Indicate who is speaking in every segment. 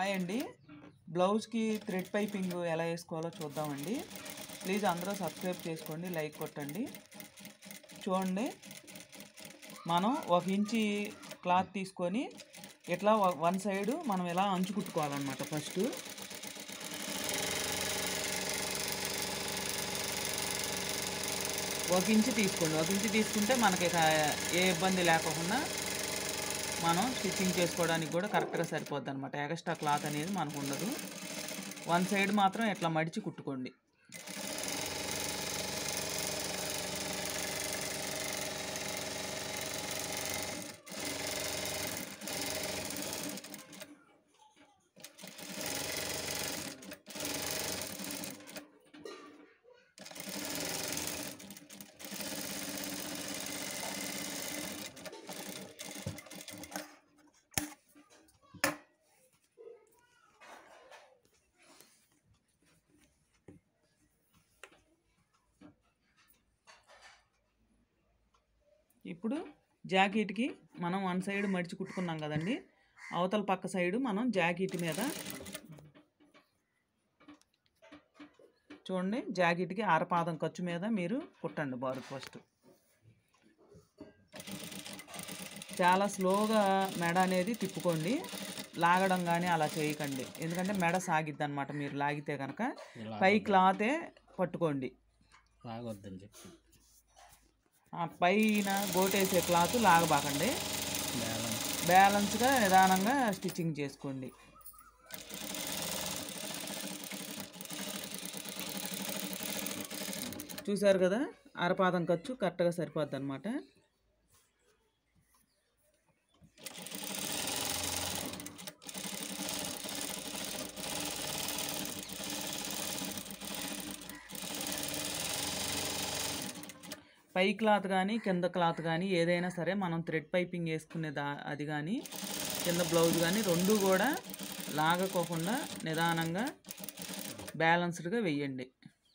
Speaker 1: Hi అండి. బ్లౌజ్కి thread piping ఎలా వేసుకోవాలో చూద్దామండి. ప్లీజ్ అందరూ సబ్స్క్రైబ్ చేసుకోండి, లైక్ కొట్టండి. చూడండి, మనం 1 ఇంచి క్లాత్ తీసుకొని ఇట్లా వన్ సైడ్ మనం ఇలా అంచు కుట్టుకోవాలన్నమాట. ఫస్ట్ ఒక ఇంచు తీసుకోండి. 1 ఇంచు తీసుకుంటే మనకి ఏ ఇబ్బంది లేకుండా మనం స్టిచ్చింగ్ చేసుకోవడానికి కూడా కరెక్ట్గా సరిపోద్ది అనమాట. ఎక్స్ట్రా క్లాత్ అనేది మనకు ఉండదు. వన్ సైడ్ మాత్రం ఇట్లా మడిచి కుట్టుకోండి. ఇప్పుడు జాకెట్కి మనం వన్ సైడ్ మడిచి కుట్టుకున్నాం కదండి. అవతల పక్క సైడు మనం జాకెట్ మీద చూడండి, జాకెట్కి అరపాదం ఖర్చు మీద మీరు కుట్టండి బారు. ఫస్ట్ చాలా స్లోగా మెడ అనేది తిప్పుకోండి, లాగడం కానీ అలా చేయకండి. ఎందుకంటే మెడ సాగిద్ది అనమాట. మీరు లాగితే కనుక పై క్లాతే పట్టుకోండి,
Speaker 2: లాగొద్దని చెప్పి.
Speaker 1: పైన గోటేసే క్లాత్ లాగబాకండి. బ్యాలెన్స్గా నిదానంగా స్టిచ్చింగ్ చేసుకోండి. చూసారు కదా, అరపాదం ఖర్చు కరెక్ట్గా సరిపోద్ది అనమాట. పై క్లాత్ కానీ కింద క్లాత్ కానీ ఏదైనా సరే మనం థ్రెడ్ పైపింగ్ వేసుకునేది అది కానీ కింద బ్లౌజ్ కానీ రెండు కూడా లాగకోకుండా నిదానంగా బ్యాలెన్స్డ్గా వెయ్యండి.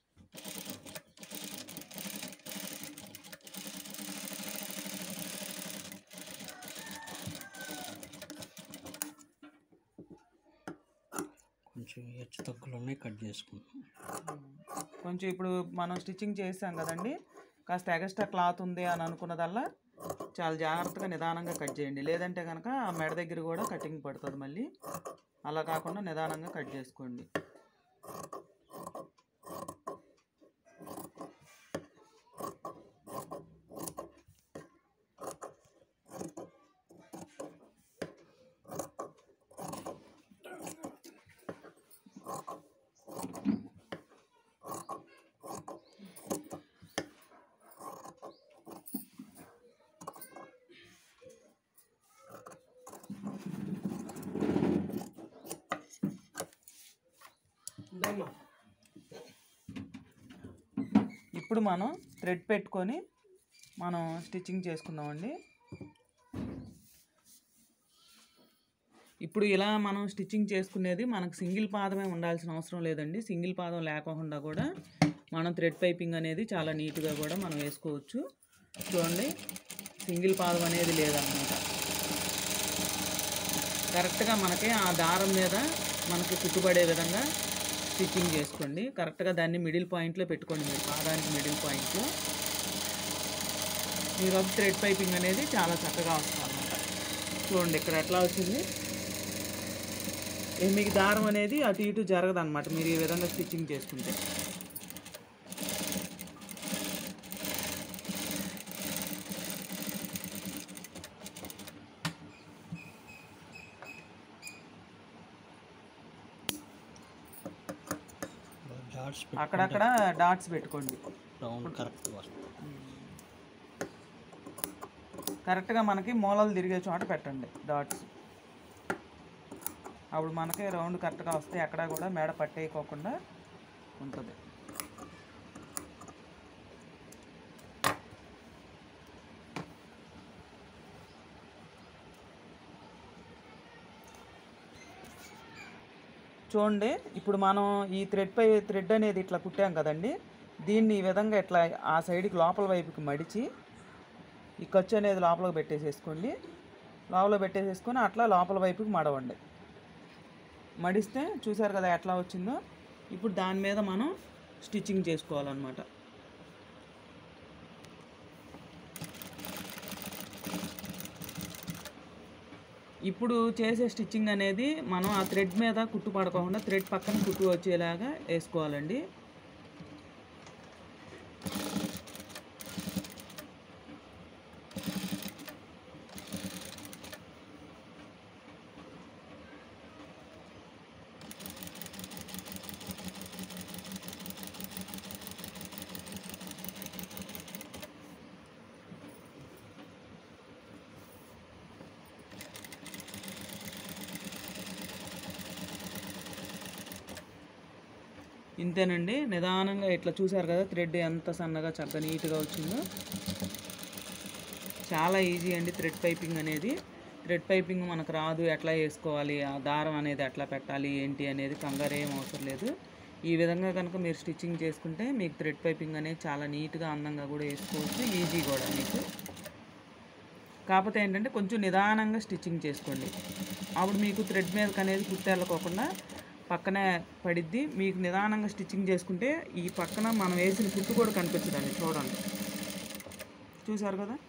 Speaker 2: కొంచెం హెచ్చు తగ్గులోనే కట్ చేసుకుంటాం.
Speaker 1: కొంచెం ఇప్పుడు మనం స్టిచ్చింగ్ చేసాం కదండి, కాస్త ఎక్స్ట్రా క్లాత్ ఉంది అని అనుకున్నదల్లా చాలా జాగ్రత్తగా నిదానంగా కట్ చేయండి. లేదంటే కనుక ఆ మెడ దగ్గర కూడా కటింగ్ పడుతుంది మళ్ళీ. అలా కాకుండా నిదానంగా కట్ చేసుకోండి. ఇప్పుడు మనం థ్రెడ్ పెట్టుకొని మనం స్టిచ్చింగ్ చేసుకుందామండి. ఇప్పుడు ఇలా మనం స్టిచ్చింగ్ చేసుకునేది మనకు సింగిల్ పాదమే ఉండాల్సిన అవసరం లేదండి. సింగిల్ పాదం లేకుండా కూడా మనం థ్రెడ్ పైపింగ్ అనేది చాలా నీట్గా కూడా మనం వేసుకోవచ్చు. చూడండి, సింగిల్ పాదం అనేది లేదన్నమాట. కరెక్ట్గా మనకి ఆ దారం మీద మనకి కుట్టుబడే విధంగా స్టిచ్చింగ్ చేసుకోండి. కరెక్ట్గా దాన్ని మిడిల్ పాయింట్లో పెట్టుకోండి. మీరు పాదానికి మిడిల్ పాయింట్లో మీరు ఒక థ్రెడ్ పైపింగ్ అనేది చాలా చక్కగా వస్తుంది అన్నమాట. చూడండి ఇక్కడ ఎట్లా వచ్చింది. మీకు దారం అనేది అటు ఇటు జరగదు అనమాట మీరు ఈ విధంగా స్టిచ్చింగ్ చేసుకుంటే. అక్కడక్కడ డాట్స్ పెట్టుకోండి. కరెక్ట్గా మనకి మూలలు తిరిగే చోట పెట్టండి డాట్స్. అప్పుడు మనకి రౌండ్ కరెక్ట్గా వస్తే ఎక్కడా కూడా మేడ పట్టేయకోకుండా ఉంటుంది. చూడండి, ఇప్పుడు మనం ఈ థ్రెడ్ అనేది ఇట్లా కుట్టాం కదండి. దీన్ని ఈ విధంగా ఇట్లా ఆ సైడ్కి లోపల వైపుకి మడిచి ఈ ఖర్చు అనేది లోపలికి పెట్టేసేసుకోండి. లోపల పెట్టేసేసుకొని అట్లా లోపల వైపుకి మడవండి. మడిస్తే చూసారు కదా ఎట్లా వచ్చిందో. ఇప్పుడు దాని మీద మనం స్టిచ్చింగ్ చేసుకోవాలన్నమాట. ఇప్పుడు చేసే స్టిచ్చింగ్ అనేది మనం ఆ థ్రెడ్ మీద కుట్టు పడకుండా థ్రెడ్ పక్కన కుట్టు వచ్చేలాగా వేసుకోవాలండి. ఇంతేనండి, నిదానంగా ఇట్లా చూసారు కదా థ్రెడ్ ఎంత సన్నగా చక్కగా నీట్గా వచ్చిందో. చాలా ఈజీ అండి థ్రెడ్ పైపింగ్ అనేది. థ్రెడ్ పైపింగ్ మనకు రాదు, ఎట్లా వేసుకోవాలి, ఆ దారం అనేది ఎట్లా పెట్టాలి ఏంటి అనేది కంగారు ఏం అవసరం లేదు. ఈ విధంగా కనుక మీరు స్టిచ్చింగ్ చేసుకుంటే మీకు థ్రెడ్ పైపింగ్ అనేది చాలా నీట్గా అందంగా కూడా వేసుకోవచ్చు, ఈజీ కూడా మీకు. కాకపోతే ఏంటంటే కొంచెం నిదానంగా స్టిచ్చింగ్ చేసుకోండి, అప్పుడు మీకు థ్రెడ్ మీదకి అనేది కుట్టెళ్ళకోకుండా పక్కనే పడిద్ది. మీకు నిదానంగా స్టిచ్చింగ్ చేసుకుంటే ఈ పక్కన మనం వేసిన కుట్టు కూడా కనిపించదండి. చూడండి, చూసారు కదా.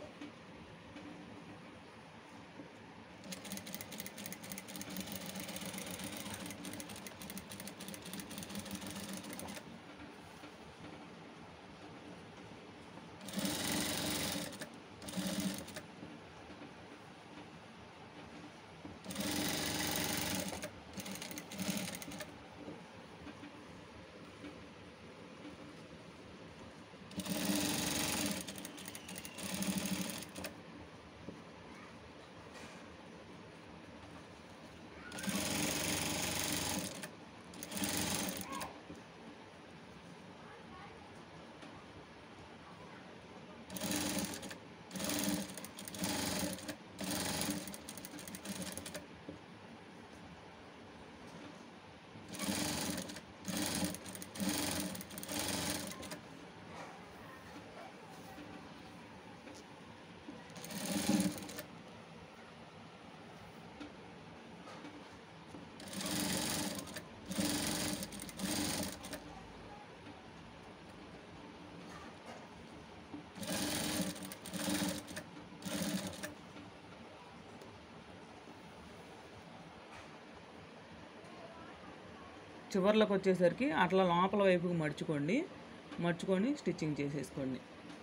Speaker 1: చివర్లకు వచ్చేసరికి అట్లా లోపల వైపుకి మర్చుకొని స్టిచ్చింగ్ చేసేసుకోండి.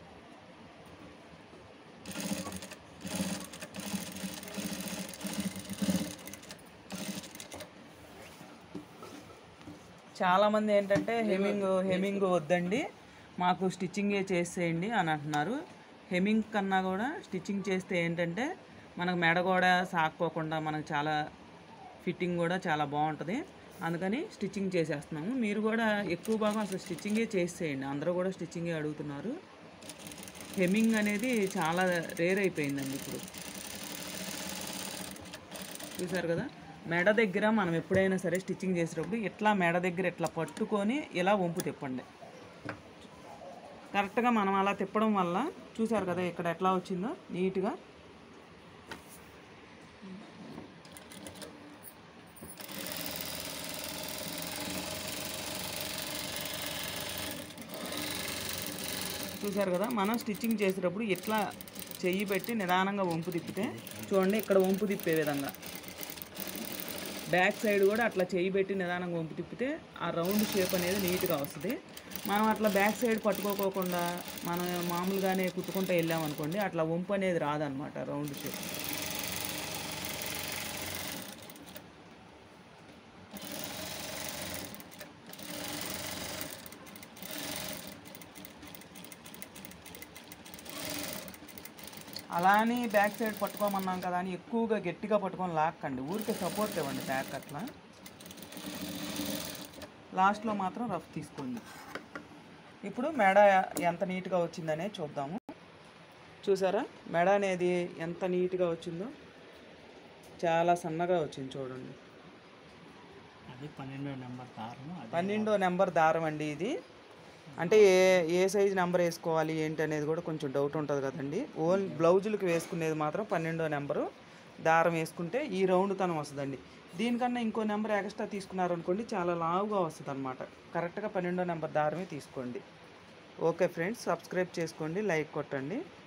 Speaker 1: చాలామంది ఏంటంటే హెమింగ్ వద్దండి, మాకు స్టిచ్చింగే చేసేయండి అని అంటున్నారు. హెమింగ్ కన్నా కూడా స్టిచ్చింగ్ చేస్తే ఏంటంటే మనకు మెడ కూడా సాక్కోకుండా మనకు చాలా ఫిట్టింగ్ కూడా చాలా బాగుంటుంది. అందుకని స్టిచ్చింగ్ చేసేస్తున్నాము. మీరు కూడా ఎక్కువ భాగం అసలు స్టిచ్చింగే చేసేయండి, అందరూ కూడా స్టిచ్చింగే అడుగుతున్నారు. హెమ్మింగ్ అనేది చాలా రేర్ అయిపోయిందండి ఇప్పుడు. చూసారు కదా, మెడ దగ్గర మనం ఎప్పుడైనా సరే స్టిచ్చింగ్ చేసేటప్పుడు ఇట్లా మెడ దగ్గర ఇట్లా పట్టుకొని ఇలా వంపు తిప్పండి. కరెక్ట్గా మనం అలా తిప్పడం వల్ల చూసారు కదా ఇక్కడ ఎట్లా వచ్చిందో నీట్గా. చూసారు కదా, మనం స్టిచ్చింగ్ చేసేటప్పుడు ఇట్లా చెయ్యి పెట్టి నిదానంగా వంపు తిప్పితే చూడండి, ఇక్కడ వంపు తిప్పే విధంగా బ్యాక్ సైడ్ కూడా అట్లా చెయ్యి పెట్టి నిదానంగా వంపు తిప్పితే ఆ రౌండ్ షేప్ అనేది నీట్గా వస్తుంది. మనం అట్లా బ్యాక్ సైడ్ పట్టుకోకుండా మనం మామూలుగానే కుట్టుకుంటూ వెళ్ళామనుకోండి, అట్లా వంపు అనేది రాదనమాట, రౌండ్ షేప్. అలా అని బ్యాక్ సైడ్ పట్టుకోమన్నాం కదా అని ఎక్కువగా గట్టిగా పట్టుకొని లాక్కండి, ఊరికే సపోర్ట్ ఇవ్వండి బ్యాక్ అట్లా. లాస్ట్లో మాత్రం రఫ్ తీసుకోండి. ఇప్పుడు మెడ ఎంత నీట్గా వచ్చిందనే చూద్దాము. చూసారా మెడ అనేది ఎంత నీట్గా వచ్చిందో, చాలా సన్నగా వచ్చింది చూడండి.
Speaker 2: అది 12వ నెంబర్ దారం.
Speaker 1: 12వ నెంబర్ దారం అండి ఇది. అంటే ఏ సైజు నెంబర్ వేసుకోవాలి ఏంటి అనేది కూడా కొంచెం డౌట్ ఉంటుంది కదండి. ఓన్లీ బ్లౌజులకి వేసుకునేది మాత్రం 12వ నెంబరు. దారం వేసుకుంటే ఈ రౌండ్ తనం వస్తుందండి. దీనికన్నా ఇంకో నెంబర్ ఎక్స్ట్రా తీసుకున్నారనుకోండి చాలా లావుగా వస్తుంది అనమాట. కరెక్ట్గా 12వ నెంబర్ దారమే తీసుకోండి. ఓకే ఫ్రెండ్స్, సబ్స్క్రైబ్ చేసుకోండి, లైక్ కొట్టండి.